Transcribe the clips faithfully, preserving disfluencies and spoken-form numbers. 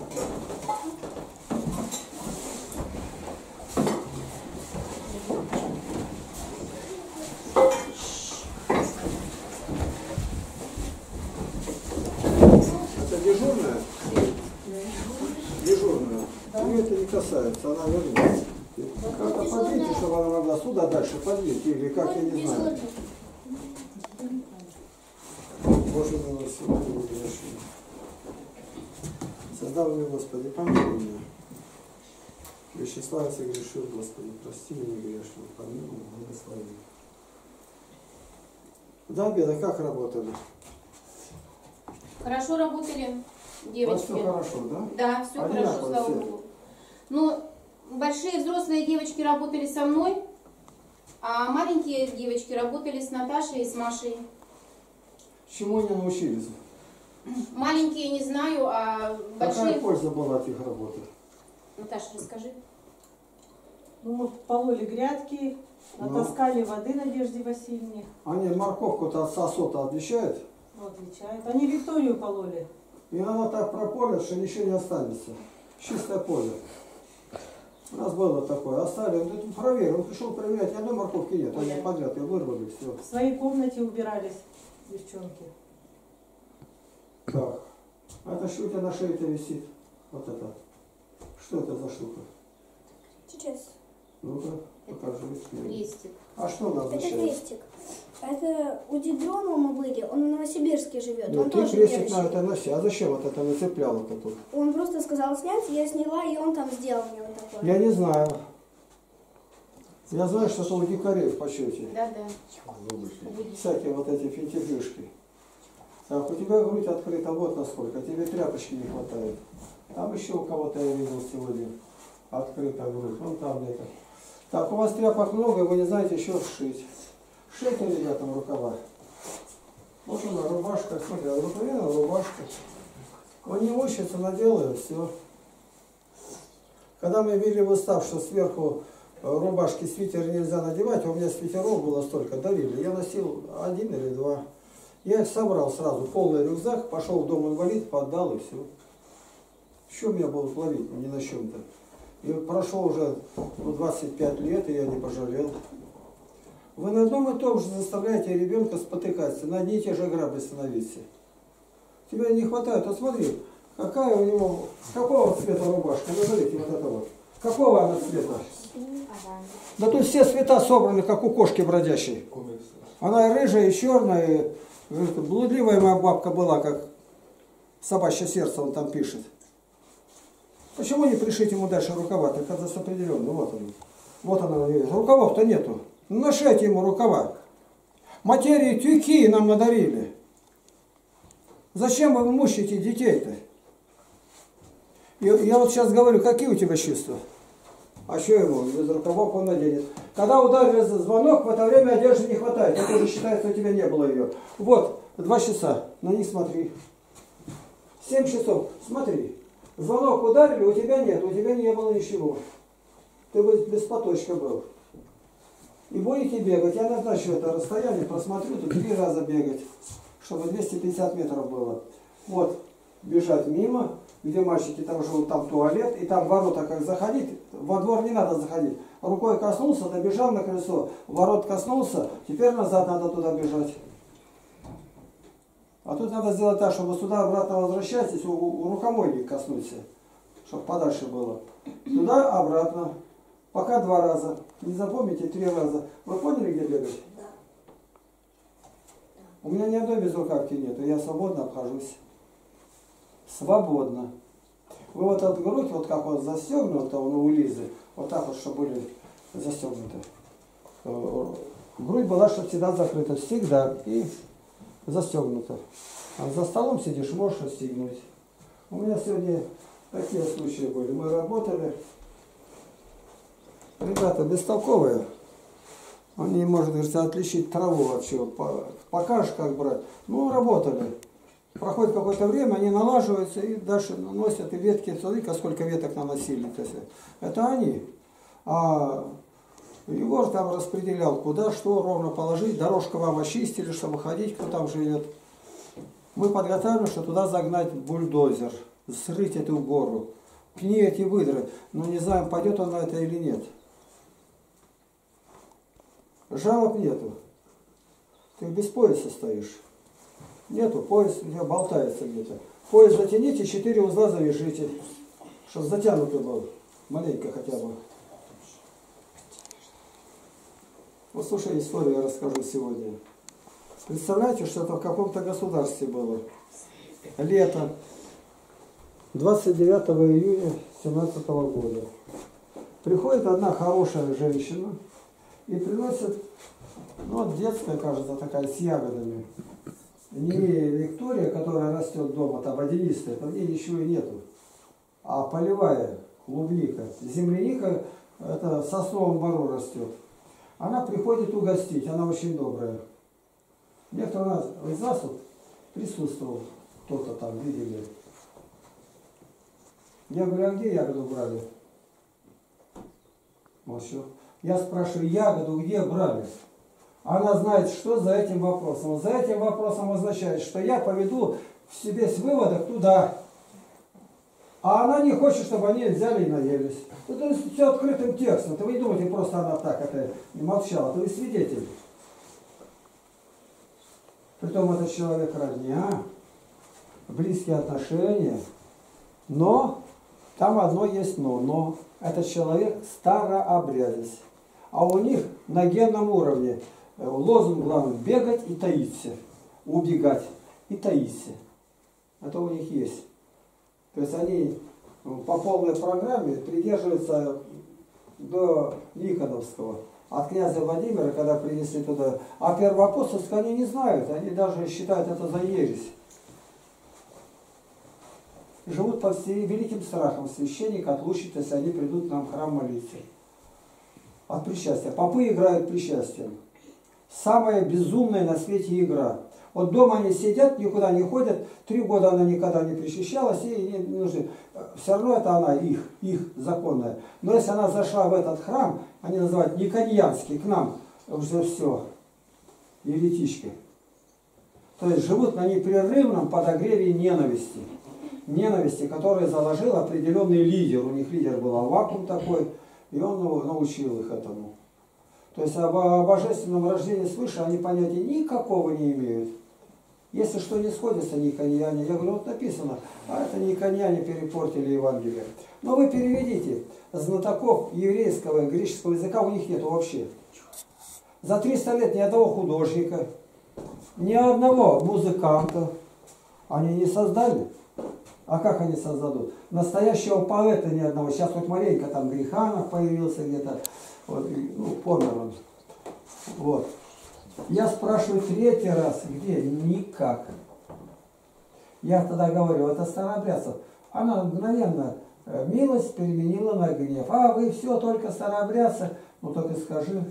Это дежурная? Дежурная. Да. Ну это не касается, она вернется. Как-то подвиньте, чтобы она могла сюда дальше подвинуть, или как, я не знаю. Боже милосердный, грешный. Создал меня, Господи, помилуй меня. Вещеслав согрешил, Господи, прости меня грешного, помилуй, благослови. До обеда как работали? Хорошо работали девочки. Все хорошо, да? Да, все хорошо, слава Богу. Ну, большие взрослые девочки работали со мной, а маленькие девочки работали с Наташей и с Машей. Чему они научились? Маленькие не знаю, а большие... Какая польза была от их работы? Наташа, расскажи. Ну, мы пололи грядки, натаскали ну. воды Надежде Васильевне. Они морковку-то от сосота отличают? Отличают. Они Викторию пололи. И она так прополит, что ничего не останется. Чистое поле. У нас было такое. Оставили, он проверил, он пришел проверять, ни одной морковки нет. Они Ой, подряд ее вырвали, все. В своей комнате убирались девчонки. Так. А это что у тебя на шее-то висит? Вот это. Что это за штука? Сейчас. Ну-ка, покажи. Крестик. А что она означает? Это крестик. Это у Дидронова мы были, он в Новосибирске живет. Да, он ты тоже крестик верующий. на это носи. А зачем вот это нацепляло-то тут? Он просто сказал снять, я сняла, и он там сделал мне вот такое. Я не знаю. Я знаю, что это у дикарей в почете. Да, да. Всякие вот эти финтифлюшки. Так, у тебя грудь открыта вот насколько, тебе тряпочки не хватает. Там еще у кого-то я видел сегодня открыта грудь. Вон там где-то. Так, у вас тряпок много, вы не знаете еще сшить. Шейте, ребятам, рукава. Вот она, рубашка, смотри, рукавина, рубашка. Он не учится, наделает, все. Когда мы ввели в устав, что сверху рубашки свитер нельзя надевать, у меня свитеров было столько, дарили. Я носил один или два. Я их собрал сразу, полный рюкзак, пошел в дом инвалид, поддал и все. Что меня будут ловить, ни на чем-то. И прошло уже ну, двадцать пять лет, и я не пожалел. Вы на одном и том же заставляете ребенка спотыкаться, на одни и те же грабли становиться. Тебе не хватает, а смотри, какая у него, какого цвета рубашка, назовите вот это вот. Какого она цвета? Да тут все цвета собраны, как у кошки бродящей. Она и рыжая, и черная, и блудливая моя бабка была, как собачье сердце, он там пишет. Почему не пришить ему дальше рукава? Так это определенно. Вот он. Вот она. Рукавов-то нету. Ну, нашейте ему рукава. Материи тюки нам надарили. Зачем вы мучаете детей-то? Я вот сейчас говорю, какие у тебя чувства? А что ему? Без рукавов он наденет. Когда ударили за звонок, в это время одежды не хватает. Это уже считается, у тебя не было ее. Вот, два часа. На них смотри. Семь часов. Смотри. Звонок ударили, у тебя нет, у тебя не было ничего. Ты бы без поточка был. И будете бегать. Я назначу это расстояние, просмотрю, тут три раза бегать, чтобы двести пятьдесят метров было. Вот, бежать мимо, где мальчики там живут, там туалет, и там ворота как заходить, во двор не надо заходить. Рукой коснулся, добежал на колесо, ворот коснулся, теперь назад надо туда бежать. А тут надо сделать так, чтобы сюда обратно возвращайтесь, у, у рукомойника коснуться, чтобы подальше было. Туда, обратно. Пока два раза. Не запомните, три раза. Вы поняли, где бегать? Да. У меня ни одной безрукавки нету, я свободно обхожусь. Свободно. Вы вот эту грудь, вот как вот застегнута у Лизы, вот так вот, чтобы были застегнуты. Грудь была, чтобы всегда закрыта, всегда. И застегнута. А за столом сидишь, можешь расстегнуть. У меня сегодня такие случаи были. Мы работали. Ребята бестолковые. Он не может, говорит, отличить траву вообще. Покажешь, как брать. Ну, работали. Проходит какое-то время, они налаживаются и дальше наносят и ветки. Смотри-ка, сколько веток наносили. Это они. А Егор там распределял, куда, что ровно положить. Дорожку вам очистили, чтобы ходить, кто там живет. Мы подготовили, что туда загнать бульдозер. срыть эту гору, пни эти выдры. Но не знаем, пойдет он на это или нет. Жалоб нету. Ты без пояса стоишь. Нету, пояс у тебя болтается где-то. Пояс затяните, четыре узла завяжите, чтобы затянутый был. Маленько хотя бы. Вот слушай, историю я расскажу сегодня. Представляете, что это в каком-то государстве было. Лето. двадцать девятого июня семнадцатого года. Приходит одна хорошая женщина и приносит, ну вот детская, кажется, такая, с ягодами. Не Виктория, которая растет дома, там водянистая, там ей ничего и нету. А полевая клубника. Земляника, это в сосновом бору растет. Она приходит угостить, она очень добрая. Некоторые из нас вот присутствовал, кто-то там видели. Я говорю, а где ягоду брали? Молчу. Я спрашиваю, ягоду где брали? Она знает, что за этим вопросом. За этим вопросом означает, что я поведу весь выводок туда. А она не хочет, чтобы они взяли и наелись. Это все открытым текстом. Это вы не думаете, просто она так это не молчала. Это вы свидетель. Притом этот человек родня, близкие отношения. Но там одно есть но. Но этот человек старообрядец. А у них на генном уровне лозунг главный – бегать и таиться. Убегать и таиться. Это у них есть. То есть они по полной программе придерживаются до Никоновского. От князя Владимира, когда принесли туда. А первоапостольское они не знают. Они даже считают это за ересь. Живут под великим страхом. Священник отлучит, если они придут к нам в храм молиться. От причастия. Попы играют причастием. Самая безумная на свете игра. Вот дома они сидят, никуда не ходят, три года она никогда не причащалась, и не нужны. Все равно это она их, их законная. Но если она зашла в этот храм, они называют никоньянский, к нам уже все, еретички. То есть живут на непрерывном подогреве ненависти. Ненависти, которую заложил определенный лидер. У них лидер был Аввакум такой, и он научил их этому. То есть об, о божественном рождении свыше они понятия никакого не имеют. Если что не сходится, никоньяне. Я говорю, вот написано, а это никоньяне перепортили Евангелие. Но вы переведите, знатоков еврейского и греческого языка у них нет вообще. За триста лет ни одного художника, ни одного музыканта они не создали. А как они создадут? Настоящего поэта ни одного. Сейчас вот маленько там Гриханов появился где-то. Вот, ну, помер он. Вот. Я спрашиваю третий раз, где? Никак. Я тогда говорю, это старообрядцев. Она мгновенно милость переменила на гнев. А вы все только старообрядцы. Ну только скажи.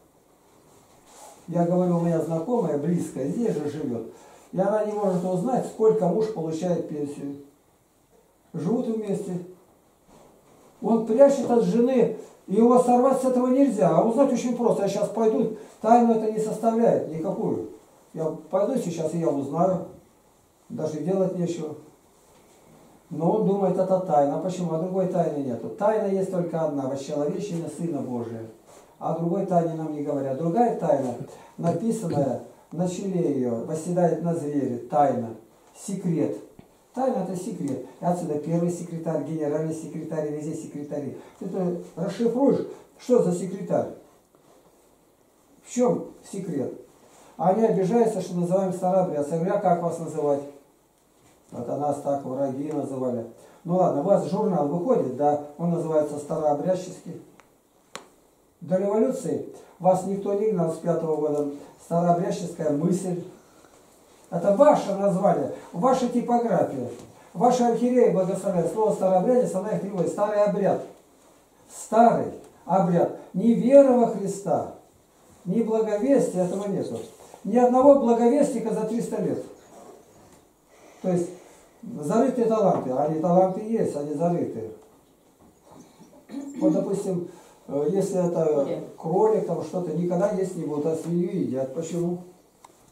Я говорю, у меня знакомая, близкая, здесь же живет. И она не может узнать, сколько муж получает пенсию. Живут вместе. Он прячет от жены. И его сорвать с этого нельзя. А узнать очень просто. Я сейчас пойду, тайну это не составляет никакую. Я пойду сейчас, и я узнаю. Даже делать нечего. Но он думает, это тайна. А почему? А другой тайны нету. Тайна есть только одна. Восчеловечение Сына Божия. А другой тайне нам не говорят. Другая тайна, написанная на челе ее, восседает на звере. Тайна. Секрет. Тайна – это секрет. И отсюда первый секретарь, генеральный секретарь, везде секретари. Ты это расшифруешь, что за секретарь? В чем секрет? А они обижаются, что называем старообрядцы. Я говорю, а как вас называть? Вот нас так враги называли. Ну ладно, у вас журнал выходит, да, он называется старообрядческий. До революции вас никто не гнал с пятого года. Старообрядческая мысль. Это ваше название, ваша типография. Ваши архиереи благословляют. Слово старообрядец, она их переводит. Старый обряд. Старый обряд. Ни вера во Христа, ни благовестия этого нету. Ни одного благовестника за триста лет. То есть зарытые таланты. Они таланты есть, они зарытые. Вот, допустим, если это кролик, там что-то, никогда есть не будут, а свинью едят. Почему?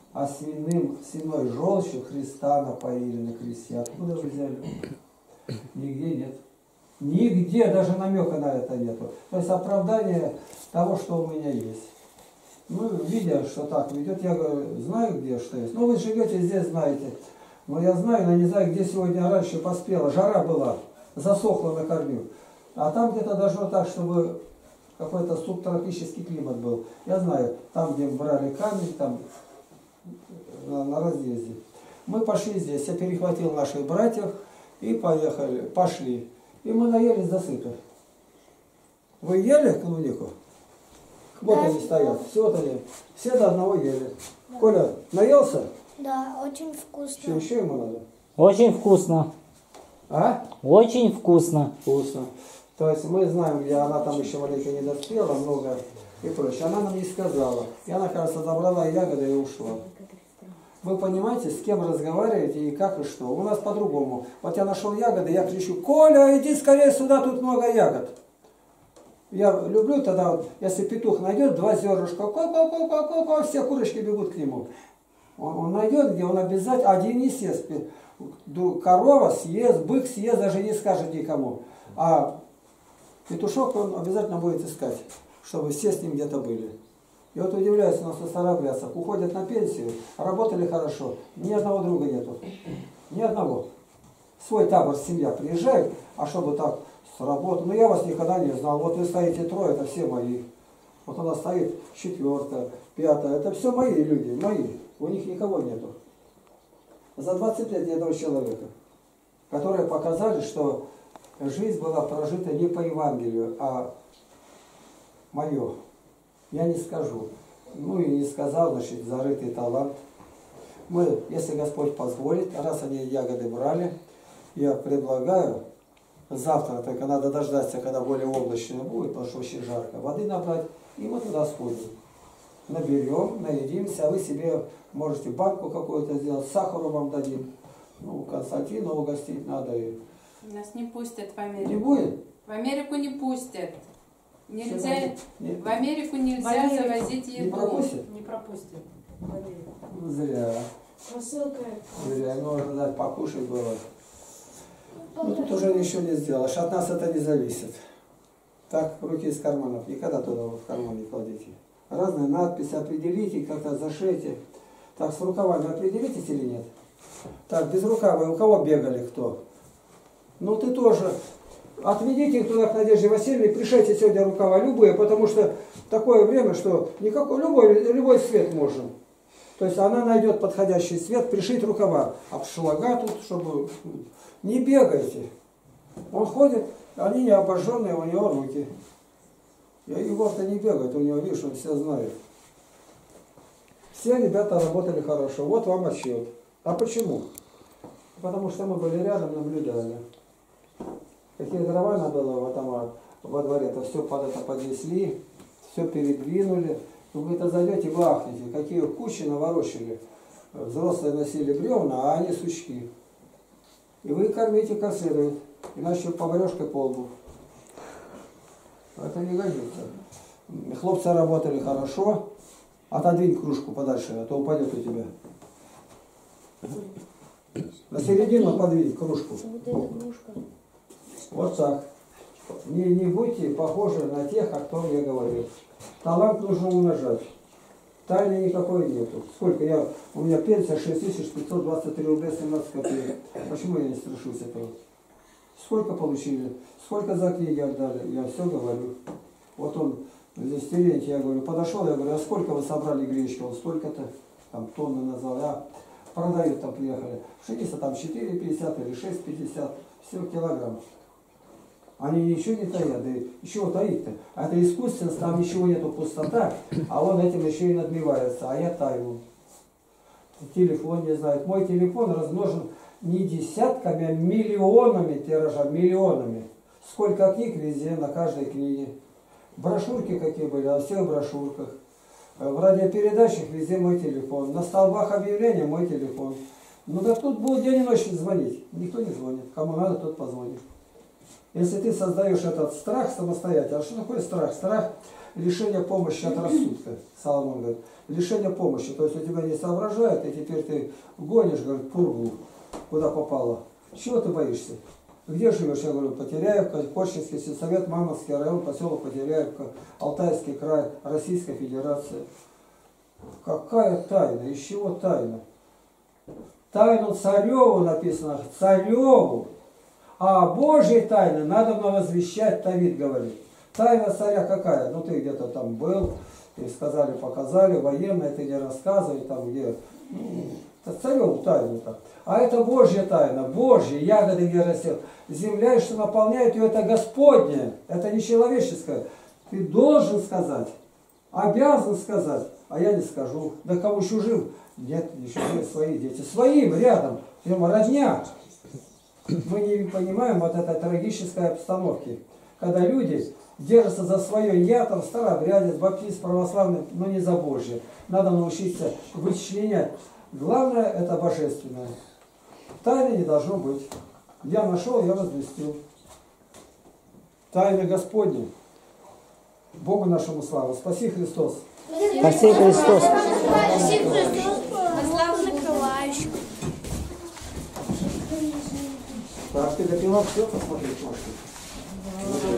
а свиным, свиной желчью Христа напоили на кресте. Откуда вы взяли? Нигде нет. Нигде даже намека на это нету. То есть оправдание того, что у меня есть. Ну, видя, что так ведет, я говорю, знаю, где что есть. Ну, вы живете здесь, знаете. Но я знаю, но не знаю, где сегодня раньше поспела. Жара была, засохла на корню. А там где-то должно так, чтобы какой-то субтропический климат был. Я знаю, там, где брали камень, там на, на разъезде. Мы пошли здесь, я перехватил наших братьев и поехали, пошли. И мы наелись до сыта. Вы ели клубнику? Вот Да. они стоят, всего-то нет. Все до одного ели. Да. Коля, наелся? Да, очень вкусно. Что еще ему надо? Очень вкусно. А? Очень вкусно. Вкусно. То есть мы знаем, где она там еще маленько не доспела, много и прочее. Она нам не сказала. И она, кажется, забрала ягоды и ушла. Вы понимаете, с кем разговариваете и как и что. У нас по-другому. Вот я нашел ягоды, я кричу: Коля, иди скорее сюда, тут много ягод. Я люблю тогда, вот, если петух найдет два зернышка, ко-ко-ко-ко-ко, все курочки бегут к нему. Он, он найдет, где он обязательно, один не съест. Корова съест, бык съест, даже не скажет никому. А петушок он обязательно будет искать, чтобы все с ним где-то были. И вот удивляюсь, у нас в старообрядцах уходят на пенсию, работали хорошо, ни одного друга нету. Ни одного. Свой табор, семья приезжает, а чтобы так с работы. Ну я вас никогда не знал. Вот вы стоите трое, это все мои. Вот она стоит четвертая, пятая, это все мои люди, мои. У них никого нету. За двадцать лет ни одного человека, которые показали, что жизнь была прожита не по Евангелию, а мое. Я не скажу. Ну и не сказал, значит, зарытый талант. Мы, если Господь позволит, раз они ягоды брали, я предлагаю завтра, только надо дождаться, когда более облачно будет, потому что очень жарко, воды набрать, и мы туда сходим. Наберем, наедимся, а вы себе можете банку какую-то сделать, сахару вам дадим. Ну, Константина угостить надо. И... Нас не пустят в Америку. Не будет? В Америку не пустят. Нельзя, Нет. в Америку нельзя В Америку завозить Не еду. пропустят? Не пропустим. Зря. Посылка. Зря. Нужно дать покушать было. Ну тут уже ничего не сделаешь. От нас это не зависит. Так, руки из карманов. Никогда туда в карман не кладите. Разные надписи определите, как-то зашейте. Так, с рукавами определитесь или нет? Так, без рукава. У кого бегали кто? Ну ты тоже. Отведите их туда к Надежде Васильевне, пришейте сегодня рукава любые, потому что такое время, что никакой, любой, любой цвет можно. То есть она найдет подходящий цвет, пришить рукава. Обшлага тут, чтобы... Не бегайте. Он ходит, они не обожженные, у него руки. И Егор-то не бегает, у него, видишь, он все знает. Все ребята работали хорошо. Вот вам отчет. А почему? Потому что мы были рядом, наблюдали. Какие дрова надо было вот там во дворе, то все под это поднесли, все передвинули. Вы это зайдете, вы ахнете, какие кучи наворочили. Взрослые носили бревна, а они сучки. И вы кормите как следует, иначе поварешкой по лбу. Это не годится. Хлопцы работали хорошо. Отодвинь кружку подальше, а то упадет у тебя. На середину подвинь кружку. Вот эта кружка. Вот так. Не, не будьте похожи на тех, о ком я говорил. Талант нужно умножать. Тайны никакой нету. Сколько я... У меня пенсия шесть тысяч пятьсот двадцать три рубля семнадцать копеек. Почему я не страшусь этого? Сколько получили? Сколько за книги отдали? Я все говорю. Вот он, здесь Терентий, я говорю, подошел, я говорю, а сколько вы собрали гречки? Он столько-то, там, тонны назвал. А продают, там приехали. Пшеница там четыре пятьдесят или шесть пятьдесят. Все килограмм. Они ничего не таят, да еще таит-то. А это искусственность, там ничего нету, пустота, а он этим еще и надмевается, а я таю. Телефон не знает. Мой телефон размножен не десятками, а миллионами тиража, миллионами. Сколько книг везде, на каждой книге. Брошюрки какие были, на всех брошюрках. В радиопередачах везде мой телефон. На столбах объявления мой телефон. Ну так тут будет день и ночь звонить. Никто не звонит. Кому надо, тот позвонит. Если ты создаешь этот страх самостоятельно, а что такое страх? Страх – лишение помощи от рассудка, Соломон говорит. Лишение помощи, то есть у тебя не соображает, и теперь ты гонишь, говорит, пургу, куда попало. Чего ты боишься? Где живешь? Я говорю, Потеряевка, Корчинский сельсовет, Мамонтский район, поселок Потеряевка, Алтайский край, Российская Федерация. Какая тайна? Из чего тайна? Тайну цареву написано, цареву. А Божьей тайны надо возвещать, Давид говорит. Тайна царя какая? Ну ты где-то там был, и сказали, показали, военные, ты не рассказывай, там где. Это цареву тайну-то. А это Божья тайна, Божья, ягоды не растет. Земля, и что наполняет ее, это Господня, это не человеческое. Ты должен сказать, обязан сказать, а я не скажу. Да кому чужим? Нет, не чужие, свои дети. Своим рядом, прямо родня. Мы не понимаем вот этой трагической обстановки, когда люди держатся за свое я, там старообрядец, баптист, православный, но не за Божье. Надо научиться вычленять. Главное – это божественное. Тайны не должно быть. Я нашел, я возвестил. Тайны Господни. Богу нашему славу. Спаси Христос. Спаси Христос. Спаси Христос. Слава Николаевичу. Так, ты допила все, посмотри, может.